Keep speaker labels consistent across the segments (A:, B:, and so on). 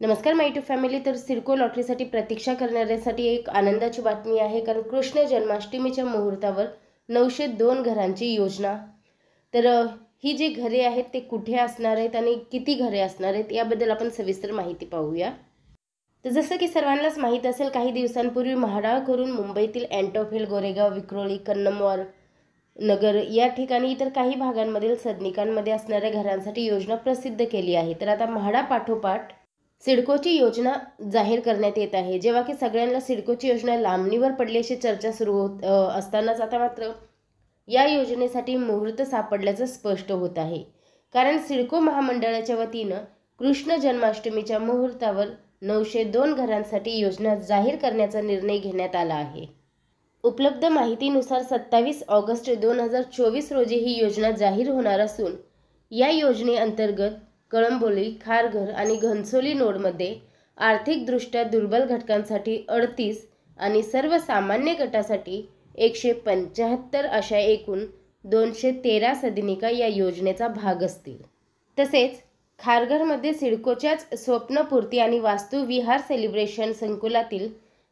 A: नमस्कार माय to family. तर सिडको लॉटरीसाठी प्रतीक्षा करणाऱ्यांसाठी एक आनंदाची बातमी आहे, कारण कृष्ण जन्माष्टमीच्या मुहूर्तावर 902 घरांची योजना. तर ही जी घरे आहेत ते कुठे असणार आहेत आणि किती घरे असणार आहेत याबद्दल आपण सविस्तर माहिती पाहूया. तर जसं की सर्वांनाच माहीत असेल, काही दिवसांपूर्वी म्हाडा करून मुंबईतील अँटॉप गोरेगाव, विक्रोळी, कन्नमवार नगर या ठिकाणी इतर काही भागांमधील सदनिकांमध्ये असणाऱ्या घरांसाठी योजना प्रसिद्ध केली आहे. तर आता म्हाडा पाठोपाठ सिडकोची योजना जाहीर करण्यात येत आहे. जेव्हा की सगळ्यांना सिडकोची योजना लांबणीवर पडली अशी चर्चा सुरू होत असतानाच आता मात्र या योजनेसाठी मुहूर्त सापडल्याचं स्पष्ट होत आहे. कारण सिडको महामंडळाच्या वतीनं कृष्ण जन्माष्टमीच्या मुहूर्तावर 902 घरांसाठी योजना जाहीर करण्याचा निर्णय घेण्यात आला आहे. उपलब्ध माहितीनुसार 27 ऑगस्ट 2024 रोजी ही योजना जाहीर होणार असून या योजनेअंतर्गत कळंबोली, खारघर आणि घनसोली नोडमध्ये आर्थिकदृष्ट्या दुर्बल घटकांसाठी 38 आणि सर्वसामान्य गटासाठी 175 अशा एकूण 213 सदनिका या योजनेचा भाग असतील. तसेच खारघरमध्ये सिडकोच्याच स्वप्नपूर्ती आणि वास्तुविहार सेलिब्रेशन संकुलातील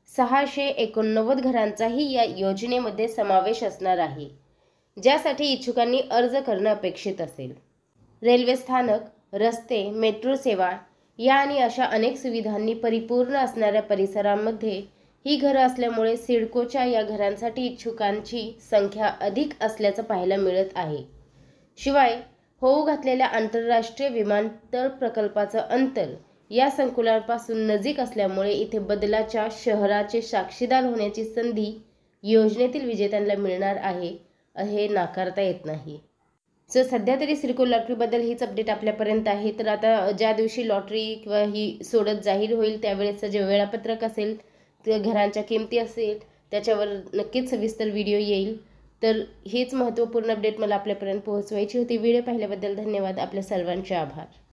A: 689 घरांचाही या योजनेमध्ये समावेश असणार आहे, ज्यासाठी इच्छुकांनी अर्ज करणं अपेक्षित असेल. रेल्वे स्थानक, रस्ते, मेट्रो सेवा या आणि अशा अनेक सुविधांनी परिपूर्ण असणाऱ्या परिसरांमध्ये ही घरं असल्यामुळे सिडकोच्या या घरांसाठी इच्छुकांची संख्या अधिक असल्याचं पाहायला मिळत आहे. शिवाय होऊ घातलेल्या आंतरराष्ट्रीय विमानतळ प्रकल्पाचं अंतर या संकुलापासून नजीक असल्यामुळे इथे बदलाच्या शहराचे साक्षीदार होण्याची संधी योजनेतील विजेत्यांना मिळणार आहे, हे नाकारता येत नाही. सो सध्या तरी सिडको लॉटरीबद्दल हीच अपडेट आपल्यापर्यंत आहे. तर आता ज्या दिवशी लॉटरी किंवा ही सोडत जाहीर होईल त्यावेळेचं जे वेळापत्रक असेल, ते घरांच्या किमती असेल, त्याच्यावर नक्कीच सविस्तर व्हिडिओ येईल. तर हीच महत्त्वपूर्ण अपडेट मला आपल्यापर्यंत पोहोचवायची होती. व्हिडिओ पाहिल्याबद्दल धन्यवाद. आपल्या सर्वांचे आभार.